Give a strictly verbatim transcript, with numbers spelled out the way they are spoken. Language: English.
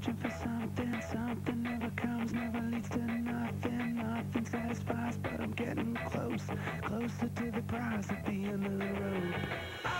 searching for something, something never comes, never leads to nothing, nothing satisfies, but I'm getting close, closer to the prize at the end of the road.